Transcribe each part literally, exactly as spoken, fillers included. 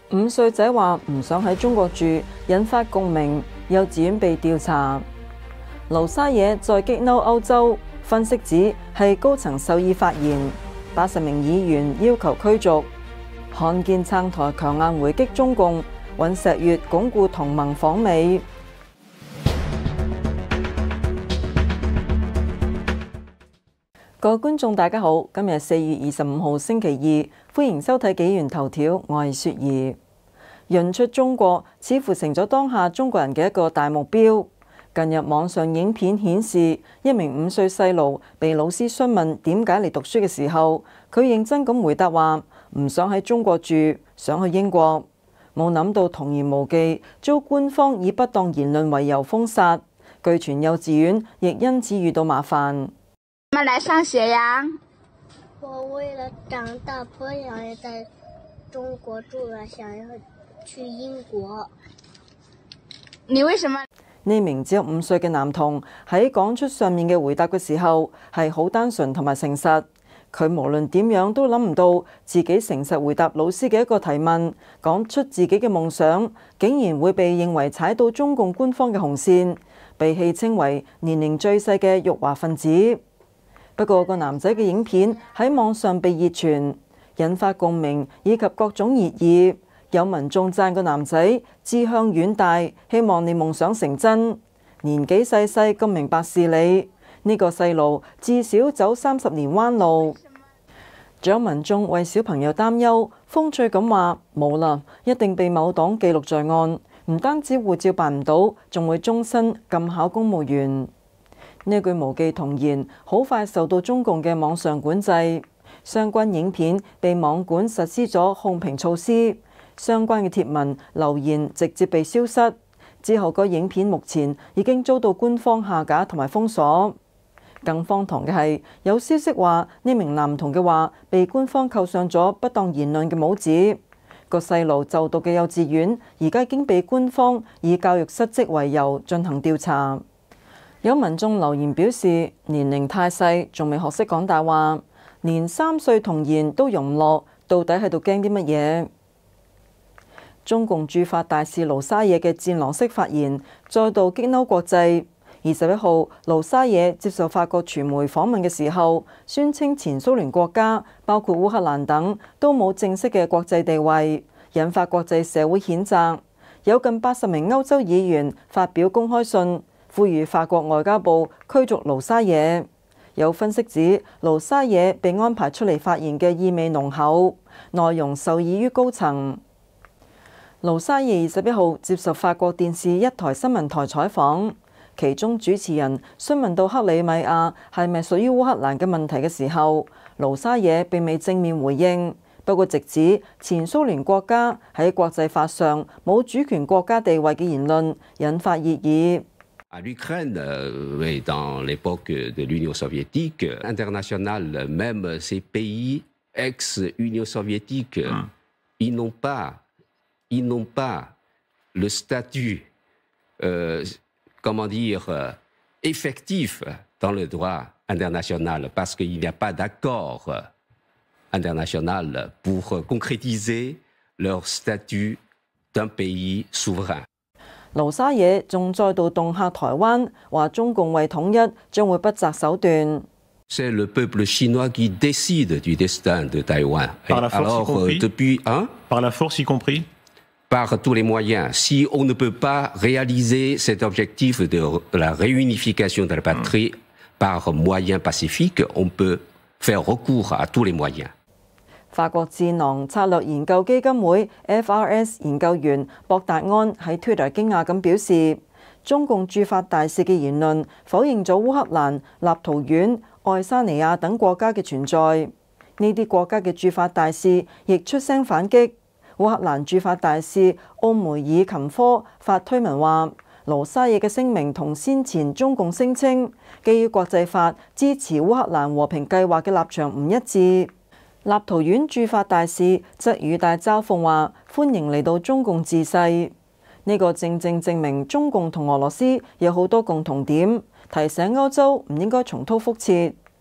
五歲仔話唔想喺中國住，引發共鳴。幼稚園被調查，盧沙野再激嬲歐洲。分析指係高層授意發言。八十名議員要求驅逐。罕見撐台強硬回擊中共，尹錫悅鞏固同盟訪美。各位觀眾大家好，今日四月二十五號星期二，歡迎收睇紀元頭條，我係雪兒。潤出中國似乎成咗當下中國人嘅一個大目標。近日網上影片顯示，一名五歲細路被老師詢問點解嚟讀書嘅時候，佢認真咁回答話唔想喺中國住，想去英國。冇諗到童言無忌，遭官方以不當言論為由封殺。據傳幼稚園亦因此遇到麻煩。 怎麼來上學呀？ 我為了長大不想要在中國住了，想要去英國。 你為什麼？ 呢名只有五歲嘅男童喺講出上面嘅回答嘅時候，係好單純同埋誠實。佢無論點樣都諗唔到自己誠實回答老師嘅一個提問，講出自己嘅夢想，竟然會被認為踩到中共官方嘅紅線，被戲稱為年齡最細嘅辱華分子。不過個男仔嘅影片喺網上被熱傳，引發共鳴以及各種熱議。有民眾讚個男仔志向遠大，希望你夢想成真。年紀細細咁明白事理，呢個細路至少走三十年彎路。仲有民眾為小朋友擔憂，風趣咁話冇啦，一定被某黨記錄在案，唔單止護照辦唔到，仲會終身禁考公務員。呢句無忌童言好快受到中共嘅網上管制，相關影片被網管實施咗控評措施，相關嘅貼文留言直接被消失。之後個影片目前已經遭到官方下架同埋封鎖。更荒唐嘅係，有消息話呢名男童嘅話被官方扣上咗不當言論嘅帽子。個細路就讀嘅幼稚園而家已經被官方以教育失職為由進行調查。有民眾留言表示年齡太細，仲未學識講大話，連三歲童言都容唔落，到底喺度驚啲乜嘢？中共駐法大使盧沙野嘅戰狼式發言再度激嬲國際。二十一號，盧沙野接受法國傳媒訪問嘅時候，宣稱前蘇聯國家包括烏克蘭等都冇正式嘅國際地位，引發國際社會譴責。有近八十名歐洲議員發表公開信，呼籲法國外交部驅逐盧沙野。有分析指，盧沙野被安排出嚟發言嘅意味濃厚，內容受益於高層。盧沙野二十一號接受法國電視一台新聞台採訪，其中主持人詢問到克里米亞係咪屬於烏克蘭嘅問題嘅時候，盧沙野並未正面回應，不過直指前蘇聯國家喺國際法上冇主權國家地位嘅言論引發熱議。 À l'Ukraine, euh, dans l'époque de l'Union soviétique, internationale, même ces pays ex-Union soviétique, mmh. ils n'ont pas, ils n'ont pas le statut, euh, comment dire, euh, effectif dans le droit international, parce qu'il n'y a pas d'accord international pour concrétiser leur statut d'un pays souverain. 盧沙野仲再度恫嚇台灣，話中共為統一將會不擇手段。 C'est le peuple chinois qui décide du destin de Taïwan. Par la force Alors, y compris. Depuis, hein? Par la force y compris. Par tous les moyens. Si on ne peut pas réaliser cet objectif de la réunification de la patrie mmh. par moyens pacifiques, on peut faire recours à tous les moyens. 法國智囊策略研究基金會 F R S 研究員博達安喺 Twitter 驚訝咁表示，中共駐法大使嘅言論否認咗烏克蘭、立陶宛、愛沙尼亞等國家嘅存在。呢啲國家嘅駐法大使亦出聲反擊。烏克蘭駐法大使奧梅爾琴科發推文話，盧沙野嘅聲明同先前中共聲稱基於國際法支持烏克蘭和平計劃嘅立場唔一致。立陶宛駐法大使則語帶嘲諷話歡迎嚟到中共治世，呢、這個正正證明中共同俄羅斯有好多共同點，提醒歐洲唔應該重蹈覆轍。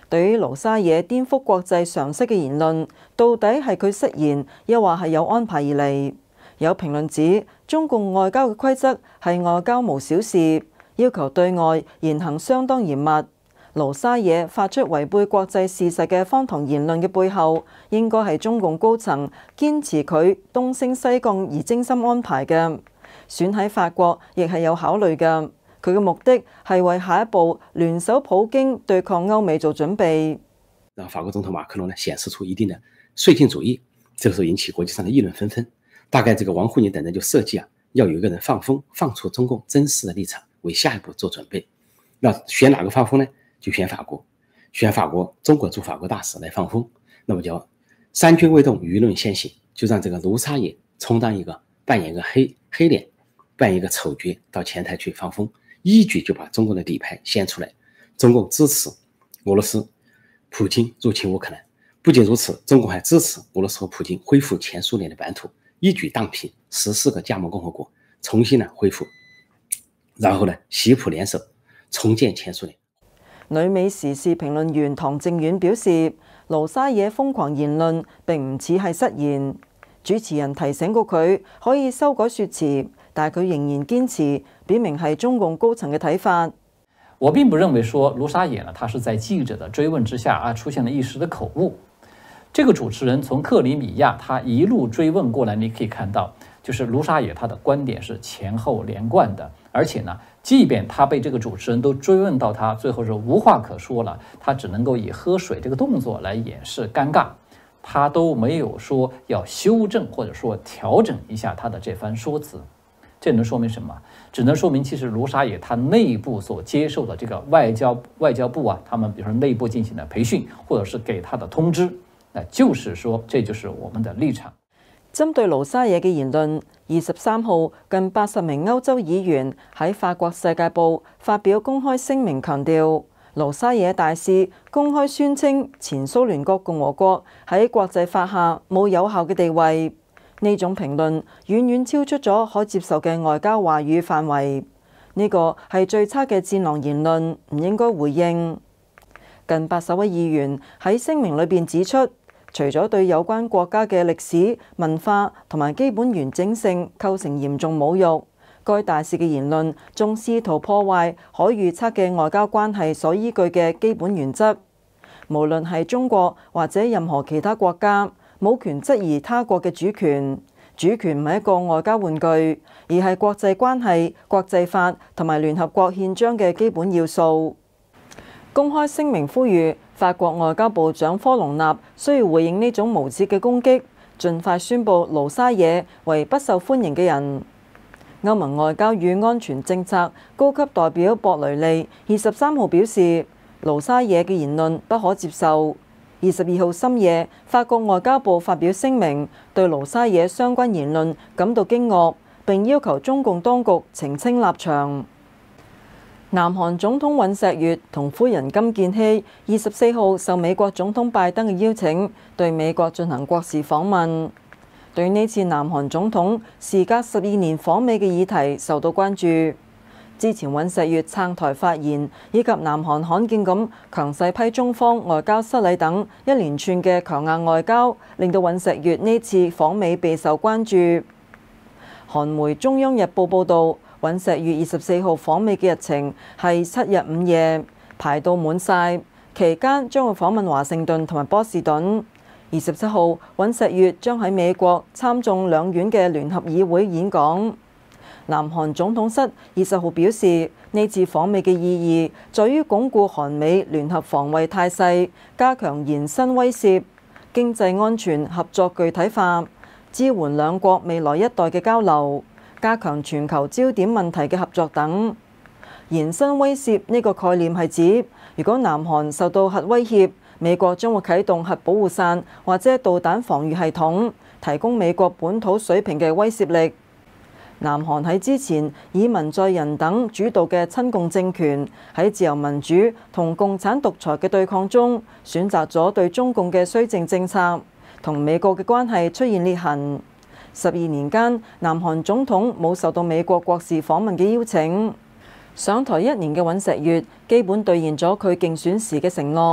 對於盧沙野顛覆國際常識嘅言論，到底係佢失言，又或係有安排而嚟？有評論指，中共外交嘅規則係外交無小事，要求對外言行相當嚴密。盧沙野發出違背國際事實嘅荒唐言論嘅背後，應該係中共高層堅持佢東升西降而精心安排嘅。選喺法國亦係有考慮嘅，佢嘅目的係為下一步聯手普京對抗歐美做準備。 讓法國總統馬克龍呢顯示出一定的綏靖主義，這個時候引起國際上的議論紛紛。大概這個王滬寧等人就設計啊，要有一個人放風，放出中共真實的立場，為下一步做準備。那選哪個放風呢？就選法國，選法國中國駐法國大使來放風。那麼叫三軍未動，輿論先行，就讓這個盧沙野充當一個扮演一個黑黑臉，扮演一個醜角到前台去放風，一舉就把中共的底牌掀出來。中共支持俄羅斯普京入侵烏克蘭，不僅如此，中共還支持俄羅斯和普京恢復前蘇聯的版圖，一舉蕩平十四個加盟共和國，重新呢恢復，然後呢習普聯手重建前蘇聯。 女美時事評論員唐正遠表示，盧沙野瘋狂言論並唔似係失言。主持人提醒過佢可以修改說辭，但佢仍然堅持，表明係中共高層嘅睇法。 我並不認為說盧沙野呢，他是在記者的追問之下啊出現了一時的口誤。這個主持人從克里米亞他一路追問過來，你可以看到，就是盧沙野他的觀點是前後連貫的，而且呢，即便他被這個主持人都追問到他最後是無話可說了，他只能夠以喝水這個動作來掩飾尷尬，他都沒有說要修正或者說調整一下他的這番說辭。這能說明什麼？只能說明其實盧沙野他內部所接受的這個外交外交部啊，他們比如說內部進行的培訓，或者是給他的通知，那就是說這就是我們的立場。 針對盧沙野嘅言論，二十三號近八十名歐洲議員喺法國《世界報》發表公開聲明，強調盧沙野大使公開宣稱前蘇聯國共和國喺國際法下冇有效嘅地位。呢種評論遠遠超出咗可接受嘅外交話語範圍。呢個係最差嘅戰狼言論，唔應該回應。近八十位議員喺聲明裏邊指出，除咗對有關國家嘅歷史、文化同埋基本完整性構成嚴重侮辱，該大使嘅言論仲試圖破壞可預測嘅外交關係所依據嘅基本原則。無論係中國或者任何其他國家，冇權質疑他國嘅主權。主權唔係一個外交玩具，而係國際關係、國際法同埋聯合國憲章嘅基本要素。公開聲明呼籲法國外交部長科隆納需要回應呢種無恥嘅攻擊，盡快宣布盧沙野為不受歡迎嘅人。歐盟外交與安全政策高級代表博雷利二十三號表示，盧沙野嘅言論不可接受。二十二號深夜，法國外交部發表聲明，對盧沙野相關言論感到驚愕，並要求中共當局澄清立場。南韓總統尹錫悅同夫人金建希二十四號受美國總統拜登嘅邀請，對美國進行國事訪問。對呢次南韓總統時隔十二年訪美嘅議題受到關注。之前尹錫悅撐台發言，以及南韓罕見咁強勢批中方外交失禮等一連串嘅強硬外交，令到尹錫悅呢次訪美備受關注。韓媒中央日報報導，尹錫悅二十四號訪美嘅日程係七日五夜，排到滿晒，期間將會訪問華盛頓同埋波士頓。二十七號，尹錫悅將喺美國參眾兩院嘅聯合議會演講。南韓總統室二十號表示，呢次訪美嘅意義在於鞏固韓美聯合防衛態勢，加強延伸威懾、經濟安全合作具體化，支援兩國未來一代嘅交流，加強全球焦點問題嘅合作等。延伸威懾呢個概念係指，如果南韓受到核威脅，美國將會啟動核保護傘或者導彈防禦系統，提供美國本土水平嘅威懾力。南韓喺之前以文在寅等主導嘅親共政權喺自由民主同共產獨裁嘅對抗中，選擇咗對中共嘅綏靖政策，同美國嘅關係出現裂痕。十二年間，南韓總統冇受到美國國事訪問嘅邀請。上台一年嘅尹錫悅基本兌現咗佢競選時嘅承諾，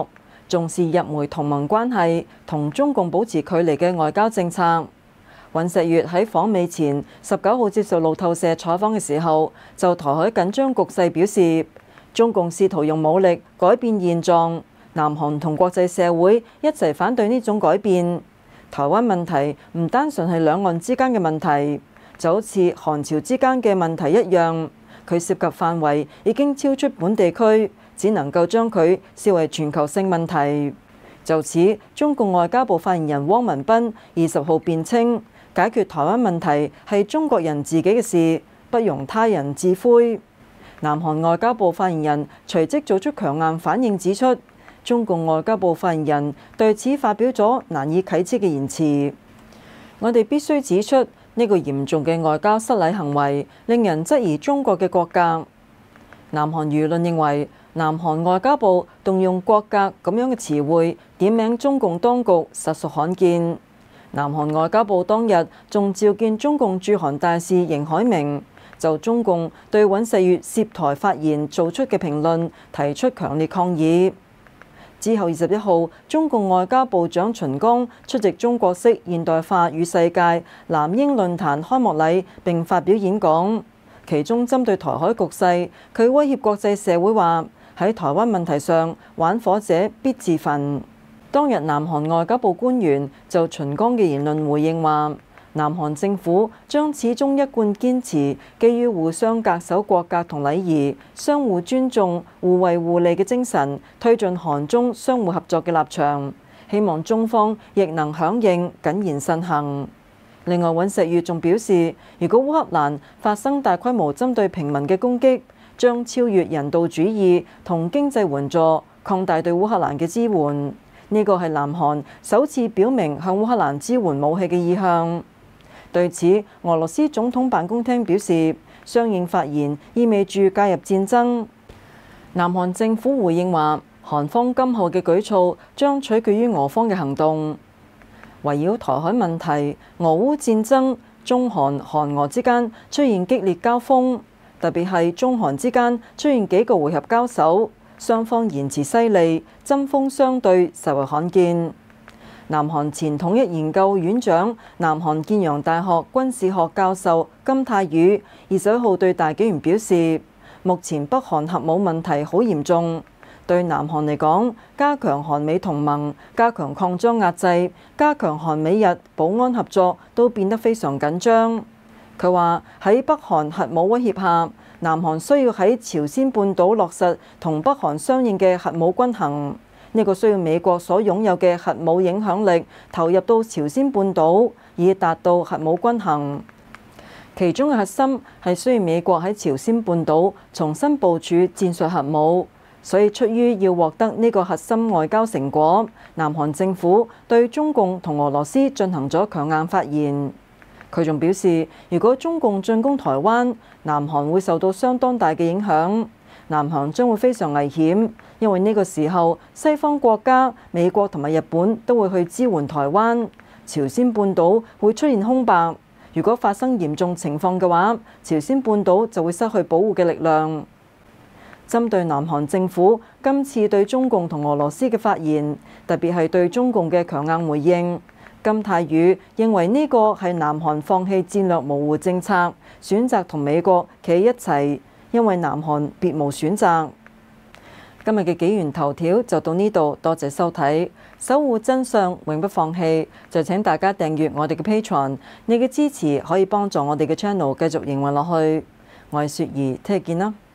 重視日美同盟關係，同中共保持距離嘅外交政策。尹錫悅喺訪美前十九號接受路透社採訪嘅時候，就台海緊張局勢表示，中共試圖用武力改變現狀，南韓同國際社會一齊反對呢種改變。台灣問題唔單純係兩岸之間嘅問題，就好似韓朝之間嘅問題一樣，佢涉及範圍已經超出本地區，只能夠將佢視為全球性問題。就此，中共外交部發言人汪文斌二十號辯稱，解決台灣問題係中國人自己嘅事，不容他人置喙。南韓外交部發言人隨即做出強硬反應，指出中共外交部發言人對此發表咗難以啟齒嘅言辭。我哋必須指出呢個嚴重嘅外交失禮行為，令人質疑中國嘅國格。南韓輿論認為，南韓外交部動用國格咁樣嘅詞彙點名中共當局，實屬罕見。南韓外交部當日仲召見中共駐韓大使邢海明，就中共對尹錫悅涉台發言做出嘅評論提出強烈抗議。之後二十一號，中共外交部長秦剛出席中國式現代化與世界南英論壇開幕禮並發表演講，其中針對台海局勢，佢威脅國際社會話喺台灣問題上玩火者必自焚。當日南韓外交部官員就秦剛嘅言論回應話，南韓政府將始終一貫堅持基於互相恪守國格同禮儀、相互尊重、互惠互利嘅精神，推進韓中相互合作嘅立場，希望中方亦能響應，謹言慎行。另外，尹錫悅仲表示，如果烏克蘭發生大規模針對平民嘅攻擊，將超越人道主義同經濟援助，擴大對烏克蘭嘅支援。呢個係南韓首次表明向烏克蘭支援武器嘅意向。對此，俄羅斯總統辦公廳表示，相應發言意味住介入戰爭。南韓政府回應話，韓方今後嘅舉措將取決於俄方嘅行動。圍繞台海問題、俄烏戰爭、中韓、韓俄之間出現激烈交鋒，特別係中韓之間出現幾個回合交手，雙方言辭犀利，針鋒相對，實為罕見。南韓前統一研究院長、南韓建陽大學軍事學教授金泰宇二十一號對大紀元表示，目前北韓核武問題好嚴重，對南韓嚟講，加強韓美同盟、加強擴張壓制、加強韓美日保安合作都變得非常緊張。佢話喺北韓核武威脅下，南韓需要喺朝鮮半島落實同北韓相應嘅核武均衡。呢個需要美國所擁有嘅核武影響力投入到朝鮮半島，以達到核武均衡。其中嘅核心係需要美國喺朝鮮半島重新部署戰術核武。所以出於要獲得呢個核心外交成果，南韓政府對中共同俄羅斯進行咗強硬發言。佢仲表示，如果中共進攻台灣，南韓會受到相當大嘅影響。南韓將會非常危險，因為呢個時候西方國家、美國同埋日本都會去支援台灣，朝鮮半島會出現空白。如果發生嚴重情況嘅話，朝鮮半島就會失去保護嘅力量。針對南韓政府今次對中共同俄羅斯嘅發言，特別係對中共嘅強硬回應，金泰宇認為呢個係南韓放棄戰略模糊政策，選擇同美國企喺一齊。因為南韓別無選擇。今日嘅紀元頭條就到呢度，多謝收睇，守護真相永不放棄。就請大家訂閱我哋嘅 Patreon， 你嘅支持可以幫助我哋嘅 channel 繼續營運落去。我係雪兒，聽日見啦。